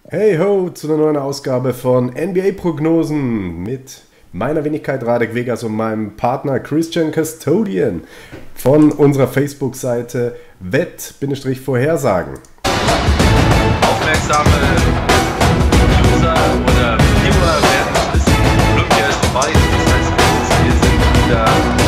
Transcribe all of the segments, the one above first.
Hey ho zu einer neuen Ausgabe von NBA-Prognosen mit meiner Wenigkeit Radek Vegas und meinem Partner Christian Custodian von unserer Facebook-Seite Wett-Vorhersagen. Aufmerksame User oder Viewer werden es wissen, Olympia ist vorbei. Das heißt, wir sind wieder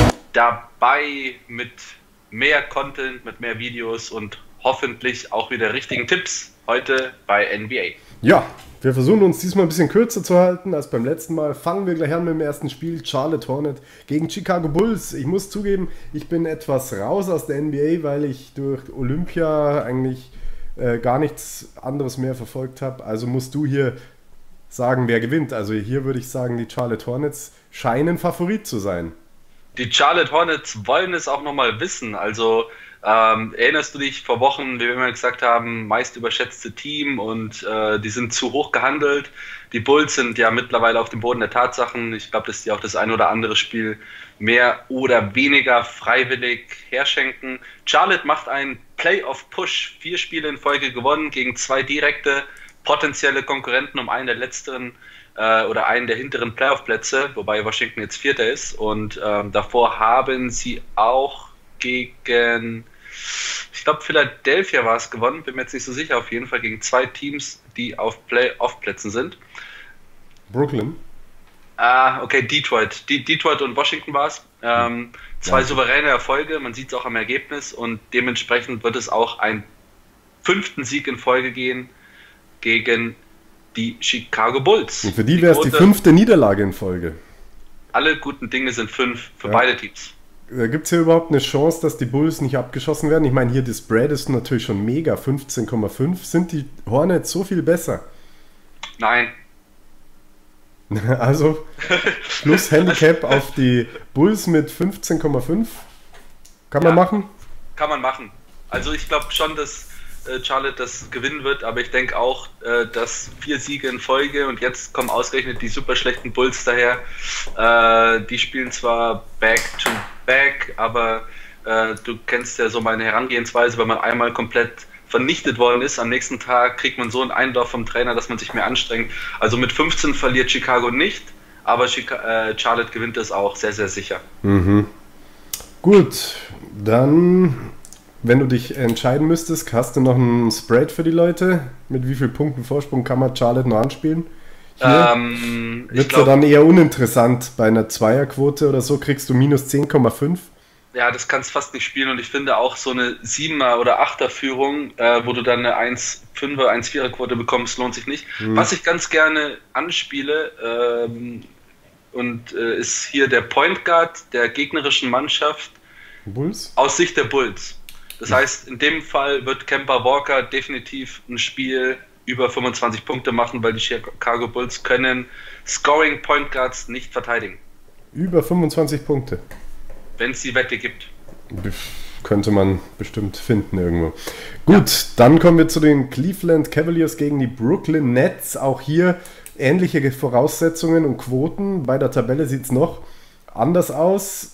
dabei mit mehr Content, mit mehr Videos und hoffentlich auch wieder richtigen Tipps heute bei NBA. Ja, wir versuchen uns diesmal ein bisschen kürzer zu halten als beim letzten Mal. Fangen wir gleich an mit dem ersten Spiel. Charlotte Hornets gegen Chicago Bulls. Ich muss zugeben, ich bin etwas raus aus der NBA, weil ich durch Olympia eigentlich gar nichts anderes mehr verfolgt habe. Also musst du hier sagen, wer gewinnt. Also hier würde ich sagen, die Charlotte Hornets scheinen Favorit zu sein. Die Charlotte Hornets wollen es auch nochmal wissen. Also erinnerst du dich vor Wochen, wie wir immer gesagt haben, meist überschätzte Team und die sind zu hoch gehandelt. Die Bulls sind ja mittlerweile auf dem Boden der Tatsachen. Ich glaube, dass die auch das ein oder andere Spiel mehr oder weniger freiwillig herschenken. Charlotte macht einen Playoff-Push. 4 Spiele in Folge gewonnen gegen 2 direkte potenzielle Konkurrenten um einen der letzteren oder einen der hinteren Playoff-Plätze, wobei Washington jetzt Vierter ist. Und davor haben sie auch gegen, ich glaube, Philadelphia war es gewonnen, bin mir jetzt nicht so sicher, auf jeden Fall gegen 2 Teams, die auf Playoff-Plätzen sind. Brooklyn. Okay, Detroit und Washington war es. 2 souveräne Erfolge, man sieht es auch am Ergebnis und dementsprechend wird es auch einen 5. Sieg in Folge gehen gegen die Chicago Bulls. Und für die wäre es die 5. Niederlage in Folge. Alle guten Dinge sind 5 für beide Teams. Gibt es hier überhaupt eine Chance, dass die Bulls nicht abgeschossen werden? Ich meine, hier das Spread ist natürlich schon mega, 15,5. Sind die Hornets so viel besser? Nein. Also plus Handicap auf die Bulls mit 15,5. Kann man machen? Kann man machen. Also ich glaube schon, dass Charlotte das gewinnen wird, aber ich denke auch, dass 4 Siege in Folge und jetzt kommen ausgerechnet die super schlechten Bulls daher. Die spielen zwar Back-to-Back, aber du kennst ja so meine Herangehensweise, wenn man einmal komplett vernichtet worden ist, am nächsten Tag kriegt man so einen Einlauf vom Trainer, dass man sich mehr anstrengt. Also mit 15 verliert Chicago nicht, aber Charlotte gewinnt das auch sehr, sehr sicher. Mhm. Gut, dann, wenn du dich entscheiden müsstest, hast du noch einen Spread für die Leute? Mit wie vielen Punkten Vorsprung kann man Charlotte noch anspielen? Wird es ja dann eher uninteressant bei einer Zweierquote oder so, kriegst du minus 10,5. Ja, das kannst fast nicht spielen und ich finde auch so eine 7er oder 8er Führung, wo du dann eine 1,5er, 1,4er Quote bekommst, lohnt sich nicht. Was ich ganz gerne anspiele ist hier der Point Guard der gegnerischen Mannschaft Bulls? Aus Sicht der Bulls. Das heißt, in dem Fall wird Kemba Walker definitiv ein Spiel über 25 Punkte machen, weil die Chicago Bulls können Scoring Point Guards nicht verteidigen. Über 25 Punkte. Wenn es die Wette gibt. Könnte man bestimmt finden irgendwo. Gut, dann kommen wir zu den Cleveland Cavaliers gegen die Brooklyn Nets. Auch hier ähnliche Voraussetzungen und Quoten. Bei der Tabelle sieht es noch anders aus.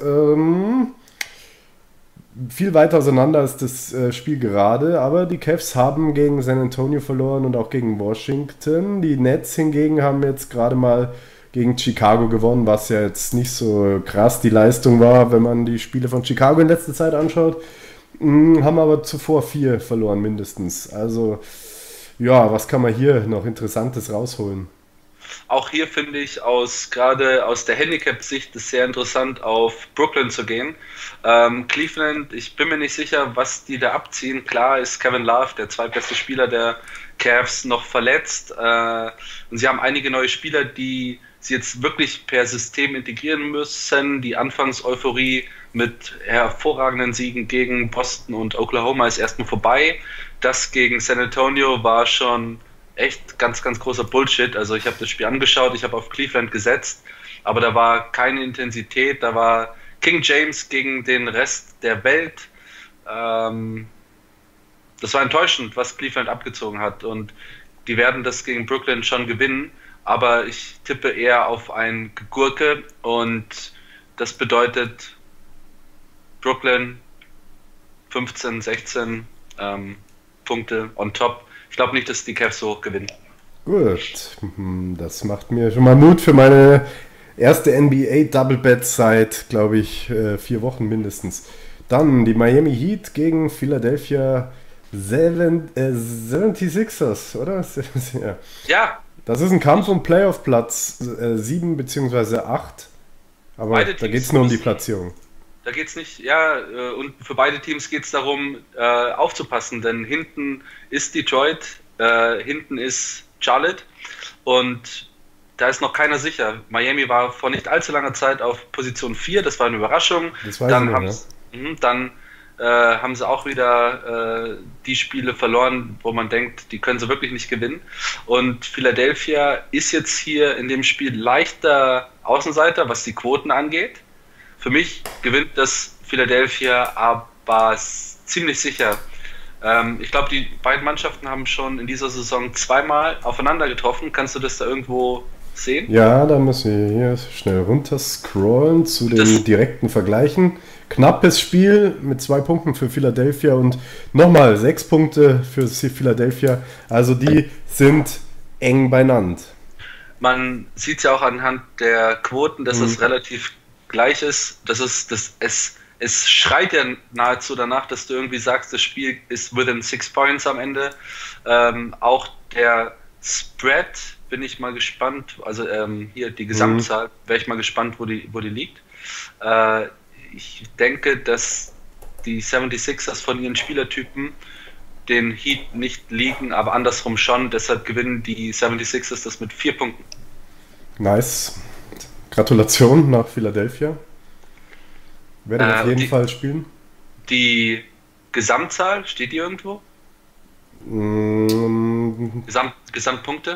Viel weiter auseinander ist das Spiel gerade, aber die Cavs haben gegen San Antonio verloren und auch gegen Washington. Die Nets hingegen haben jetzt gerade mal gegen Chicago gewonnen, was ja jetzt nicht so krass die Leistung war, wenn man die Spiele von Chicago in letzter Zeit anschaut. Haben aber zuvor 4 verloren mindestens. Also ja, was kann man hier noch Interessantes rausholen? Auch hier finde ich gerade aus der Handicap-Sicht es sehr interessant, auf Brooklyn zu gehen. Cleveland, ich bin mir nicht sicher, was die da abziehen. Klar ist Kevin Love, der zweitbeste Spieler der Cavs, noch verletzt. Und sie haben einige neue Spieler, die sie jetzt wirklich per System integrieren müssen. Die Anfangseuphorie mit hervorragenden Siegen gegen Boston und Oklahoma ist erstmal vorbei. Das gegen San Antonio war schon echt ganz, ganz großer Bullshit. Also ich habe das Spiel angeschaut, ich habe auf Cleveland gesetzt, aber da war keine Intensität, da war King James gegen den Rest der Welt. Das war enttäuschend, was Cleveland abgezogen hat und die werden das gegen Brooklyn schon gewinnen, aber ich tippe eher auf ein Gurke und das bedeutet Brooklyn 15, 16 Punkte on top. Ich glaube nicht, dass die Cavs so hoch gewinnen. Gut, das macht mir schon mal Mut für meine erste NBA Double Bet seit, glaube ich, 4 Wochen mindestens. Dann die Miami Heat gegen Philadelphia 76ers, oder? Ja. Ja, Das ist ein Kampf um Playoff-Platz 7 bzw. 8, aber beide da geht es Teams nur um die müssen. Platzierung. Da geht's nicht, ja, und für beide Teams geht es darum, aufzupassen, denn hinten ist Detroit, hinten ist Charlotte und da ist noch keiner sicher. Miami war vor nicht allzu langer Zeit auf Position 4, das war eine Überraschung. Das weiß ich Dann noch, haben ja. dann haben sie auch wieder die Spiele verloren, wo man denkt, die können sie wirklich nicht gewinnen. Und Philadelphia ist jetzt hier in dem Spiel leichter Außenseiter, was die Quoten angeht. Für mich gewinnt das Philadelphia, aber ziemlich sicher. Ich glaube, die beiden Mannschaften haben schon in dieser Saison zweimal aufeinander getroffen. Kannst du das da irgendwo sehen? Ja, da müssen wir hier schnell runter scrollen zu den Das, direkten Vergleichen. Knappes Spiel mit 2 Punkten für Philadelphia und nochmal 6 Punkte für Philadelphia. Also die sind eng beieinander. man sieht es ja auch anhand der Quoten, dass es Mhm. relativ gleich ist. Es schreit ja nahezu danach, dass du irgendwie sagst, das Spiel ist within 6 Points am Ende. Auch der Spread bin ich mal gespannt. Also hier die Mhm. Gesamtzahl, wäre ich mal gespannt, wo die liegt. Äh, Ich denke, dass die 76ers von ihren Spielertypen den Heat nicht liegen, aber andersrum schon. Deshalb gewinnen die 76ers das mit 4 Punkten. Nice. Gratulation nach Philadelphia. Werde ich auf Und jeden Fall spielen. die Gesamtzahl, steht die irgendwo? Mm, Gesamtpunkte?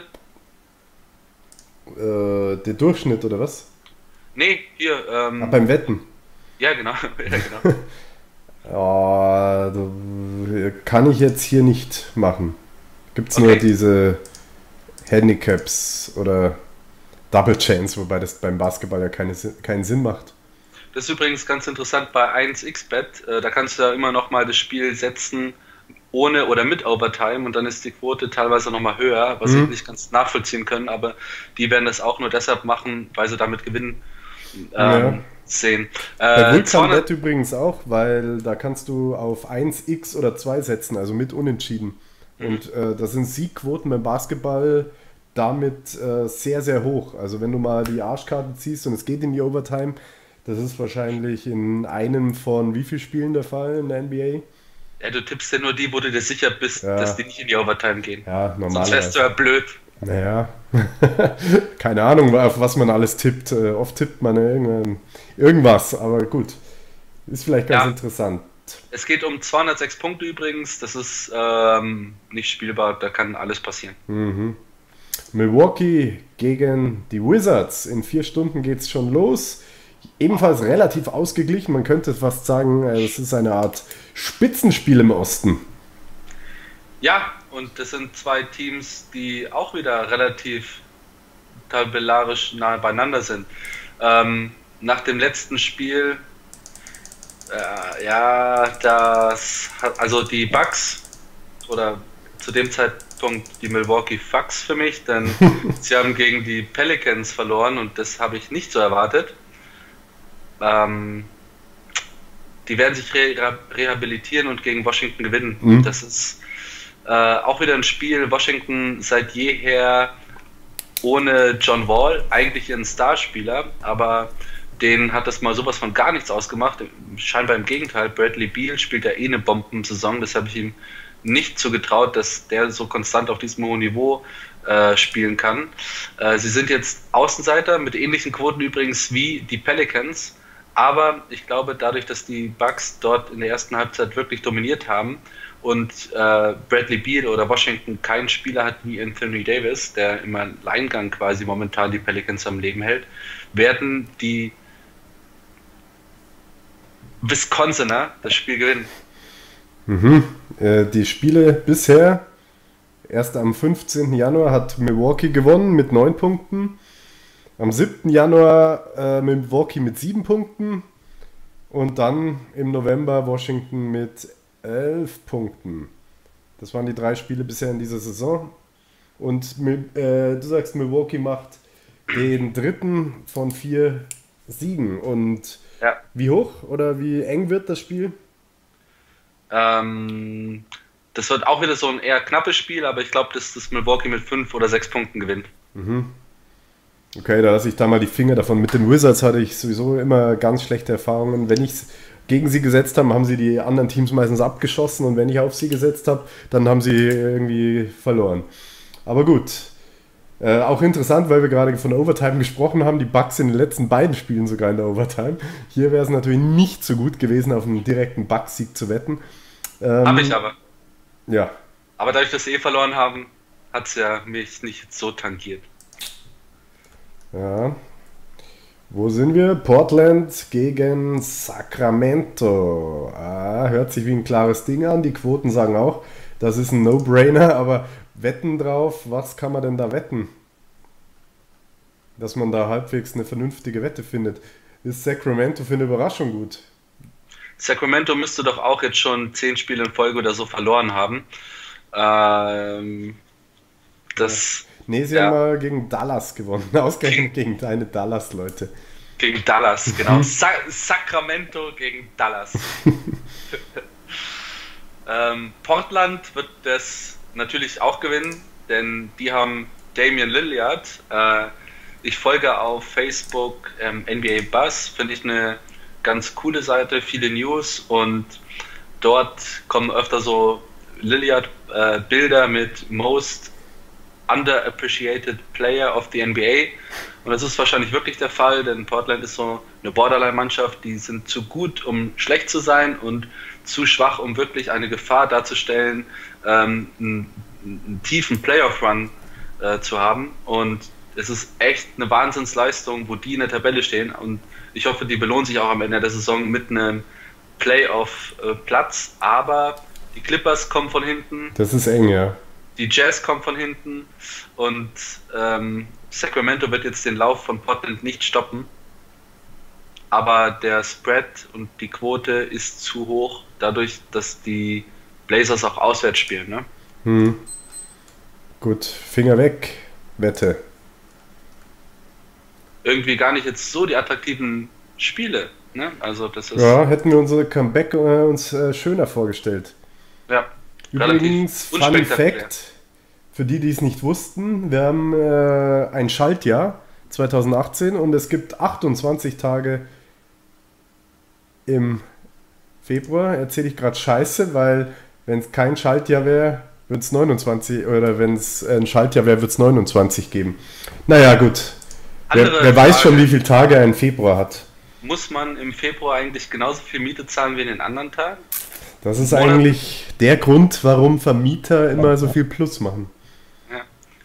Der Durchschnitt oder was? Nee, hier, Beim Wetten. ja genau, ja genau. Ja, kann ich jetzt hier nicht machen. Gibt es nur Okay, diese Handicaps oder Double Chance, wobei das beim Basketball ja keinen Sinn macht. das ist übrigens ganz interessant bei 1xBet, da kannst du ja immer noch mal das Spiel setzen ohne oder mit Overtime und dann ist die Quote teilweise noch mal höher, was ich Mhm. nicht ganz nachvollziehen können, aber die werden das auch nur deshalb machen, weil sie damit gewinnen Ja. sehen. Bei Vulkan 200, Bet übrigens auch, weil da kannst du auf 1x oder 2 setzen, also mit Unentschieden. mhm. Und da sind Siegquoten beim Basketball damit sehr, sehr hoch. Also wenn du mal die Arschkarte ziehst und es geht in die Overtime, das ist wahrscheinlich in einem von wie vielen Spielen der Fall in der NBA? Ja, du tippst ja nur die, wo du dir sicher bist, dass Ja, die nicht in die Overtime gehen. ja, Sonst wärst du normalerweise. ja blöd. Naja, keine Ahnung, auf was man alles tippt. Oft tippt man irgendwas, aber gut. Ist vielleicht ganz Ja, interessant. es geht um 206 Punkte übrigens. Das ist nicht spielbar. Da kann alles passieren. Mhm. Milwaukee gegen die Wizards. In 4 Stunden geht es schon los. Ebenfalls relativ ausgeglichen. Man könnte fast sagen, es ist eine Art Spitzenspiel im Osten. Ja, und das sind zwei Teams, die auch wieder relativ tabellarisch nahe beieinander sind. Nach dem letzten Spiel, ja, also die Bucks oder zu dem Zeitpunkt die Milwaukee Bucks für mich, denn sie haben gegen die Pelicans verloren und das habe ich nicht so erwartet. Ähm, Die werden sich rehabilitieren und gegen Washington gewinnen. Mhm. Das ist auch wieder ein Spiel. Washington seit jeher ohne John Wall, eigentlich ihren Starspieler, aber denen hat das mal sowas von gar nichts ausgemacht. Scheinbar im Gegenteil. Bradley Beal spielt ja eh eine Bombensaison, das habe ich ihm nicht zugetraut, dass der so konstant auf diesem hohen Niveau spielen kann. Sie sind jetzt Außenseiter mit ähnlichen Quoten übrigens wie die Pelicans, aber ich glaube, dadurch, dass die Bucks dort in der ersten Halbzeit wirklich dominiert haben und Bradley Beal oder Washington keinen Spieler hat wie Anthony Davis, der im Alleingang quasi momentan die Pelicans am Leben hält, werden die Wisconsiner das Spiel gewinnen. Mhm. Die Spiele bisher, erst am 15. Januar hat Milwaukee gewonnen mit 9 Punkten. Am 7. Januar Milwaukee mit 7 Punkten. Und dann im November Washington mit 11 Punkten. Das waren die 3 Spiele bisher in dieser Saison. Und du sagst, Milwaukee macht den dritten von 4 Siegen. Und Ja. wie hoch oder wie eng wird das Spiel? Das wird auch wieder so ein eher knappes Spiel, aber ich glaube, dass das Milwaukee mit 5 oder 6 Punkten gewinnt. Okay, da lasse ich da mal die Finger davon. Mit den Wizards hatte ich sowieso immer ganz schlechte Erfahrungen. Wenn ich gegen sie gesetzt habe, haben sie die anderen Teams meistens abgeschossen und wenn ich auf sie gesetzt habe, dann haben sie irgendwie verloren. Aber gut. Auch interessant, weil wir gerade von Overtime gesprochen haben. Die Bucks in den letzten beiden Spielen sogar in der Overtime. Hier wäre es natürlich nicht so gut gewesen, auf einen direkten Bucks-Sieg zu wetten. Habe ich aber. Ja, Aber dadurch, dass sie verloren haben, hat es ja mich nicht so tangiert. ja. Wo sind wir? Portland gegen Sacramento. Hört sich wie ein klares Ding an. Die Quoten sagen auch, das ist ein No-Brainer, aber wetten drauf, was kann man denn da wetten? Dass man da halbwegs eine vernünftige Wette findet. Ist Sacramento für eine Überraschung gut? Sacramento müsste doch auch jetzt schon 10 Spiele in Folge oder so verloren haben. Das Nee, sie Ja. haben mal gegen Dallas gewonnen. Ausgerechnet gegen deine Dallas-Leute. gegen Dallas, genau. Sacramento gegen Dallas. Portland wird das natürlich auch gewinnen, denn die haben Damian Lillard. Ich folge auf Facebook NBA Buzz, finde ich eine ganz coole Seite, viele News und dort kommen öfter so Lillard Bilder mit Most Underappreciated Player of the NBA und das ist wahrscheinlich wirklich der Fall, denn Portland ist so eine Borderline-Mannschaft, die sind zu gut, um schlecht zu sein und zu schwach, um wirklich eine Gefahr darzustellen, einen tiefen Playoff-Run zu haben und es ist echt eine Wahnsinnsleistung, wo die in der Tabelle stehen und ich hoffe, die belohnen sich auch am Ende der Saison mit einem Playoff-Platz, aber die Clippers kommen von hinten, Das ist eng, ja. die Jazz kommen von hinten und Sacramento wird jetzt den Lauf von Portland nicht stoppen. Aber der Spread und die Quote ist zu hoch, dadurch, dass die Blazers auch auswärts spielen. Ne? Gut, Finger weg, Wette. Irgendwie gar nicht jetzt so die attraktiven Spiele. Ne? Also das ist Ja, hätten wir unsere Comeback uns schöner vorgestellt. ja, Übrigens, Fun unspektakulär. Fact, für die, die es nicht wussten, wir haben ein Schaltjahr 2018 und es gibt 28 Tage im Februar. Erzähle ich gerade Scheiße, weil wenn es kein Schaltjahr wäre, wird es 29, oder wenn es ein Schaltjahr wäre, wird es 29 geben. Naja, gut. Andere Wer weiß schon, Frage. wie viele Tage ein Februar hat. Muss man im Februar eigentlich genauso viel Miete zahlen wie in den anderen Tagen? Das ist Oder- eigentlich der Grund, warum Vermieter immer so viel Plus machen. Ja.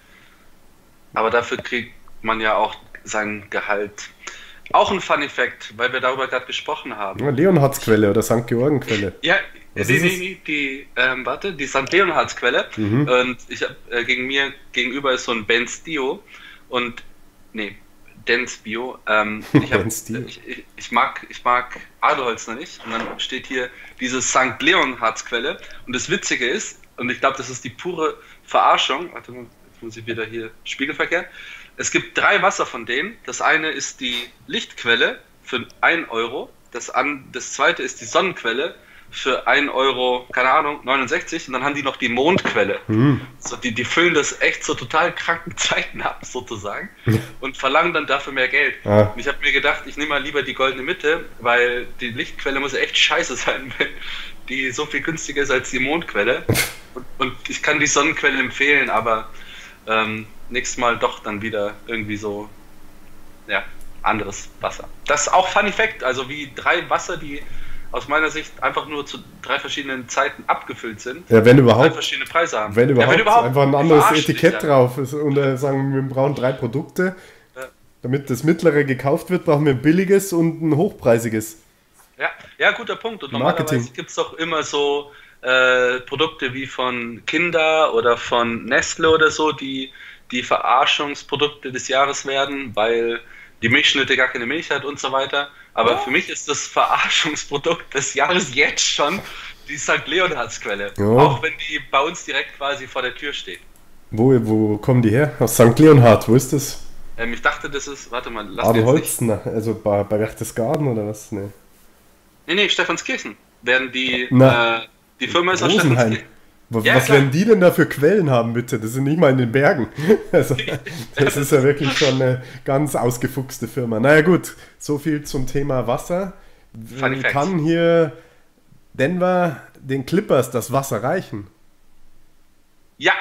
Aber dafür kriegt man ja auch sein Gehalt. Auch ein Funny Fact, weil wir darüber gerade gesprochen haben. Ja, Leonhardsquelle oder St. Georgenquelle. Ja, Was nee, ist es? nee, die St. Leonhardsquelle. Und ich hab, mir gegenüber ist so ein Ben Stio und Dance Bio. Ben Stio. Ich mag Adelholzner nicht. Und dann steht hier diese St. Leonhardsquelle. Und das Witzige ist, und ich glaube, das ist die pure Verarschung. Warte mal, jetzt muss ich wieder hier Spiegelverkehr. Es gibt 3 Wasser von denen. Das eine ist die Lichtquelle für 1 Euro. Das zweite ist die Sonnenquelle für 1 Euro, keine Ahnung, 69. Und dann haben die noch die Mondquelle. So, die füllen das echt zu total kranken Zeiten ab, sozusagen. Und verlangen dann dafür mehr Geld. Ah. Und ich habe mir gedacht, ich nehme mal lieber die goldene Mitte, weil die Lichtquelle muss echt scheiße sein, wenn die so viel günstiger ist als die Mondquelle. Und ich kann die Sonnenquelle empfehlen, aber nächstes Mal doch dann wieder irgendwie so, ja, anderes Wasser. Das ist auch Funny Fact, also wie 3 Wasser, die aus meiner Sicht einfach nur zu 3 verschiedenen Zeiten abgefüllt sind, Ja, wenn 3 überhaupt. verschiedene Preise haben. Wenn überhaupt, einfach ein anderes Verarscht dich, Etikett ja. drauf ist und sagen, wir brauchen 3 Produkte. Ja. Damit das mittlere gekauft wird, brauchen wir ein billiges und ein hochpreisiges. Ja, guter Punkt. Und Marketing. normalerweise gibt es doch immer so Produkte wie von Kinder oder von Nestle oder so, die Verarschungsprodukte des Jahres werden, weil die Milchschnitte gar keine Milch hat und so weiter. Aber für mich ist das Verarschungsprodukt des Jahres jetzt schon die St. Leonhardsquelle. Ja. Auch wenn die bei uns direkt quasi vor der Tür steht. Wo kommen die her? Aus St. Leonhard, wo ist das? Ich dachte, das ist, warte mal, lass mich jetzt nicht. Adelholzen, also bei Berchtesgaden oder was? Nee. Nee, Stephanskirchen. Werden Na, die Firma ist aus Rosenheim. Stephanskirchen. Ja, Was klar. werden die denn da für Quellen haben, bitte? Das sind nicht mal in den Bergen. Also, das ist ja wirklich schon eine ganz ausgefuchste Firma. Naja gut, so viel zum Thema Wasser. Funny Facts. Kann hier Denver den Clippers das Wasser reichen? Ja,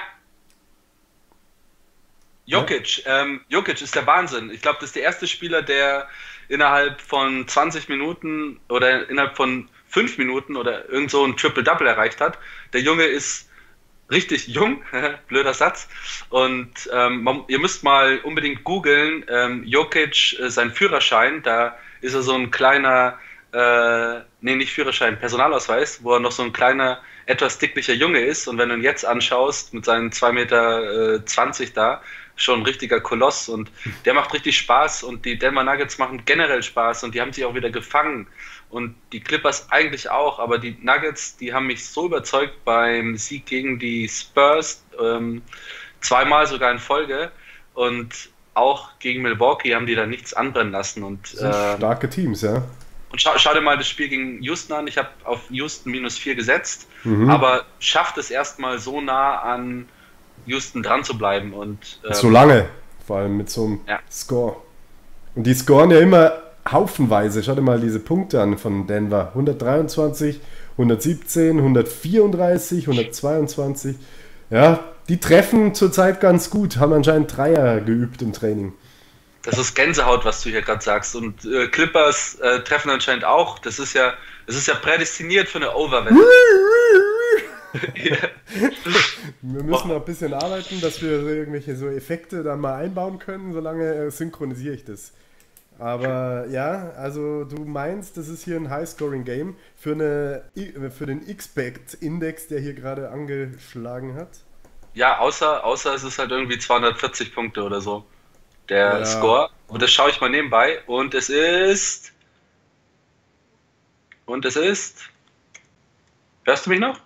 Ja? Jokic ist der Wahnsinn. Ich glaube, das ist der erste Spieler, der innerhalb von 20 Minuten oder innerhalb von 5 Minuten oder irgend so ein Triple-Double erreicht hat. Der Junge ist richtig jung, blöder Satz. Und ihr müsst mal unbedingt googeln, Jokic, sein Führerschein, da ist er so ein kleiner, nee, nicht Führerschein, Personalausweis, wo er noch so ein kleiner, etwas dicklicher Junge ist. Und wenn du ihn jetzt anschaust, mit seinen 2,20 Meter da, schon ein richtiger Koloss. Und der macht richtig Spaß. Und die Denver Nuggets machen generell Spaß. Und die haben sich auch wieder gefangen. Und die Clippers eigentlich auch. Aber die Nuggets, die haben mich so überzeugt beim Sieg gegen die Spurs, zweimal sogar in Folge. Und auch gegen Milwaukee haben die da nichts anbrennen lassen. Und Das sind starke Teams, ja. schau dir mal das Spiel gegen Houston an. Ich habe auf Houston -4 gesetzt, Mhm. aber schafft es erstmal so nah an Houston dran zu bleiben. Und So lange, vor allem mit so einem ja, Score. Und die scoren ja immer haufenweise. Schau dir mal diese Punkte an von Denver. 123, 117, 134, 122. Ja, die treffen zurzeit ganz gut. Haben anscheinend Dreier geübt im Training. das ist Gänsehaut, was du hier gerade sagst. Und Clippers treffen anscheinend auch. Das ist ja prädestiniert für eine Overwette. Ja. Wir müssen noch ein bisschen arbeiten, dass wir so irgendwelche so Effekte dann mal einbauen können. Solange synchronisiere ich das. Aber ja, also du meinst, das ist hier ein High-Scoring-Game für den X-Index, der hier gerade angeschlagen hat. Ja, außer es ist halt irgendwie 240 Punkte oder so, der Ja, Score. Und das schaue ich mal nebenbei. Und es ist, hörst du mich noch?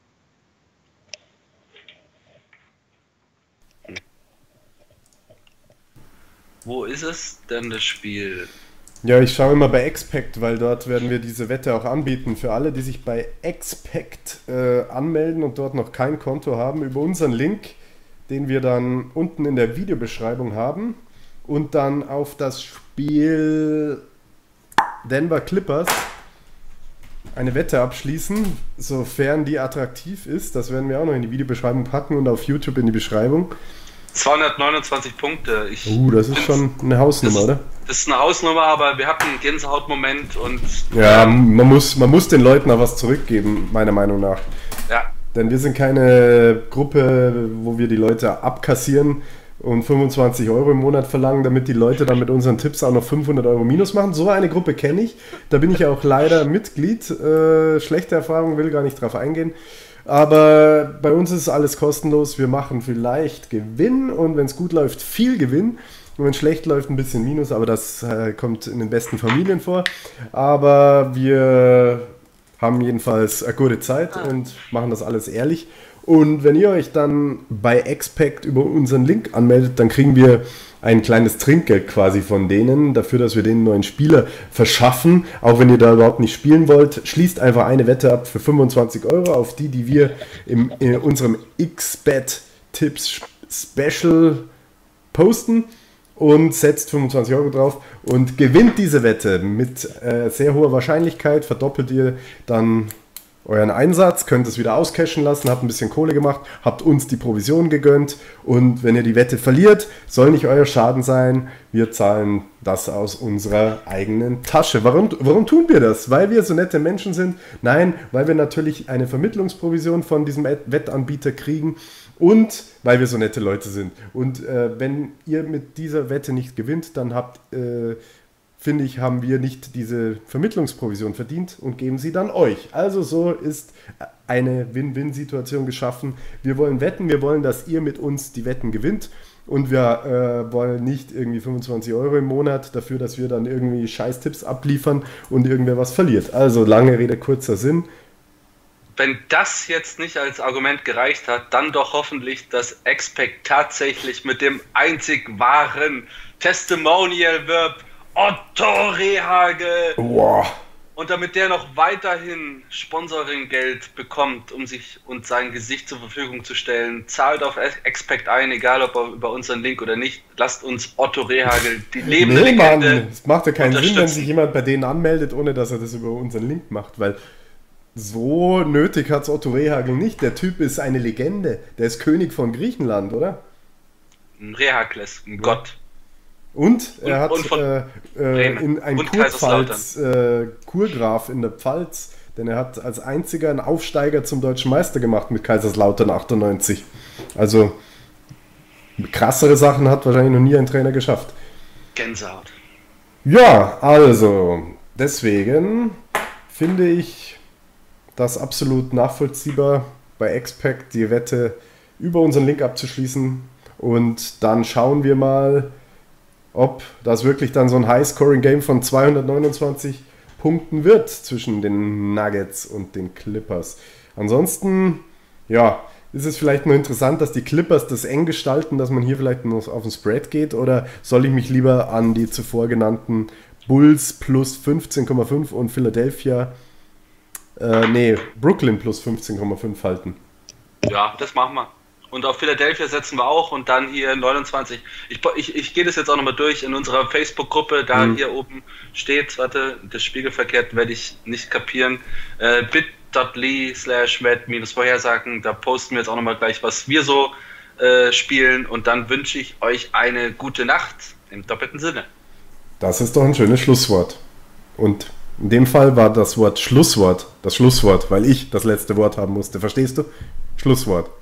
Wo ist es denn das Spiel? ja, ich schaue immer bei Expect, weil dort werden wir diese Wette auch anbieten. Für alle, die sich bei Expect anmelden und dort noch kein Konto haben, über unseren Link, den wir dann unten in der Videobeschreibung haben und dann auf das Spiel Denver Clippers eine Wette abschließen, sofern die attraktiv ist. Das werden wir auch noch in die Videobeschreibung packen und auf YouTube in die Beschreibung. 229 Punkte. Das ist schon eine Hausnummer, Das, oder? das ist eine Hausnummer, aber wir hatten einen Gänsehautmoment und Ja, man muss den Leuten auch was zurückgeben, meiner Meinung nach. ja, Denn wir sind keine Gruppe, wo wir die Leute abkassieren und 25 Euro im Monat verlangen, damit die Leute dann mit unseren Tipps auch noch 500 Euro minus machen. So eine Gruppe kenne ich. Da bin ich auch leider Mitglied. Schlechte Erfahrung, will gar nicht drauf eingehen. Aber bei uns ist alles kostenlos. Wir machen vielleicht Gewinn und wenn es gut läuft, viel Gewinn. Und wenn es schlecht läuft, ein bisschen Minus. Aber das kommt in den besten Familien vor. Aber wir haben jedenfalls eine gute Zeit und machen das alles ehrlich. Und wenn ihr euch dann bei Expect über unseren Link anmeldet, dann kriegen wir ein kleines Trinkgeld quasi von denen, dafür, dass wir denen neuen Spieler verschaffen. Auch wenn ihr da überhaupt nicht spielen wollt, schließt einfach eine Wette ab für 25 Euro auf die wir in unserem XBet-Tipps Special posten und setzt 25 Euro drauf und gewinnt diese Wette mit sehr hoher Wahrscheinlichkeit, verdoppelt ihr dann euren Einsatz, könnt es wieder auscashen lassen, habt ein bisschen Kohle gemacht, habt uns die Provision gegönnt und wenn ihr die Wette verliert, soll nicht euer Schaden sein, wir zahlen das aus unserer eigenen Tasche. Warum tun wir das? Weil wir so nette Menschen sind? Nein, weil wir natürlich eine Vermittlungsprovision von diesem Wettanbieter kriegen und weil wir so nette Leute sind. Und wenn ihr mit dieser Wette nicht gewinnt, dann finde ich, haben wir nicht diese Vermittlungsprovision verdient und geben sie dann euch. Also so ist eine Win-Win-Situation geschaffen. Wir wollen wetten, wir wollen, dass ihr mit uns die Wetten gewinnt und wir wollen nicht irgendwie 25 Euro im Monat dafür, dass wir dann irgendwie Scheißtipps abliefern und irgendwer was verliert. Also lange Rede, kurzer Sinn. wenn das jetzt nicht als Argument gereicht hat, dann doch hoffentlich, dass Expect tatsächlich mit dem einzig wahren Testimonial wirbt, Otto Rehhagel. Wow. Und damit der noch weiterhin Sponsoring-Geld bekommt, um sich und sein Gesicht zur Verfügung zu stellen, zahlt auf Expect ein, egal ob über unseren Link oder nicht. Lasst uns Otto Rehhagel, die lebende Legende, Mann, es macht ja keinen Sinn, wenn sich jemand bei denen anmeldet, ohne dass er das über unseren Link macht, weil so nötig hat es Otto Rehhagel nicht. Der Typ ist eine Legende. Der ist König von Griechenland, oder? Ein Rehakles, ein Gott. Und er hat in ein Kurpfalz, Kurgraf in der Pfalz, denn er hat als einziger einen Aufsteiger zum deutschen Meister gemacht mit Kaiserslautern 98. Also krassere Sachen hat wahrscheinlich noch nie ein Trainer geschafft. Gänsehaut. Ja, also deswegen finde ich das absolut nachvollziehbar, bei Expect die Wette über unseren Link abzuschließen, und dann schauen wir mal, ob das wirklich dann so ein High-Scoring-Game von 229 Punkten wird zwischen den Nuggets und den Clippers. Ansonsten, ja, ist es vielleicht nur interessant, dass die Clippers das eng gestalten, dass man hier vielleicht noch auf den Spread geht, oder soll ich mich lieber an die zuvor genannten Bulls plus 15,5 und Brooklyn plus 15,5 halten? Ja, das machen wir. Und auf Philadelphia setzen wir auch, und dann hier 29. Ich gehe das jetzt auch nochmal durch in unserer Facebook-Gruppe, da hier oben steht, warte, das spiegelverkehrt werde ich nicht kapieren, bit.ly/Matt-Vorhersagen, da posten wir jetzt auch nochmal gleich, was wir so spielen, und dann wünsche ich euch eine gute Nacht im doppelten Sinne. Das ist doch ein schönes Schlusswort. Und in dem Fall war das Wort Schlusswort das Schlusswort, weil ich das letzte Wort haben musste. Verstehst du? Schlusswort.